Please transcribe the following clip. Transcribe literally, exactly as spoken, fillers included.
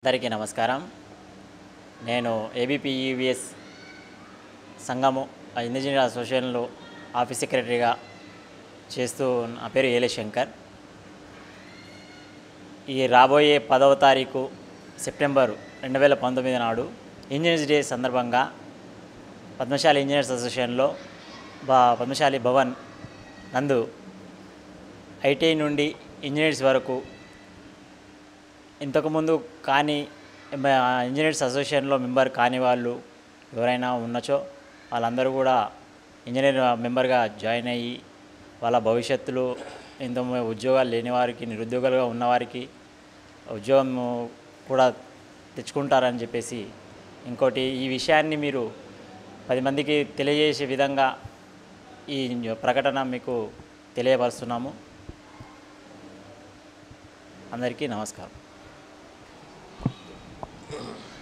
అందరికీ నమస్కారం. నేను ఏబీపీఈవీఎస్ సంఘము ఇంజనీర్ అసోసియేషన్లో ఆఫీస్ సెక్రటరీగా చేస్తూ నా పేరు ఏలే శంకర్. ఈ రాబోయే పదవ తారీఖు సెప్టెంబర్ రెండు వేల పంతొమ్మిది నాడు ఇంజనీర్స్ డే సందర్భంగా పద్మశాలి ఇంజనీర్స్ అసోసియేషన్లో బా పద్మశాలి భవన్ నందు ఐటీఐ నుండి ఇంజనీర్స్ వరకు ఇంతకుముందు కానీ ఇంజనీర్స్ అసోసియేషన్లో మెంబర్ కాని వాళ్ళు ఎవరైనా ఉన్నచో వాళ్ళందరూ కూడా ఇంజనీర్ మెంబర్గా జాయిన్ అయ్యి వాళ్ళ భవిష్యత్తులో ఇంత ఉద్యోగాలు లేని వారికి, నిరుద్యోగులుగా ఉన్నవారికి ఉద్యోగం కూడా తెచ్చుకుంటారని చెప్పేసి, ఇంకోటి ఈ విషయాన్ని మీరు పది మందికి తెలియజేసే విధంగా ఈ ప్రకటన మీకు తెలియపరుస్తున్నాము. అందరికీ నమస్కారం.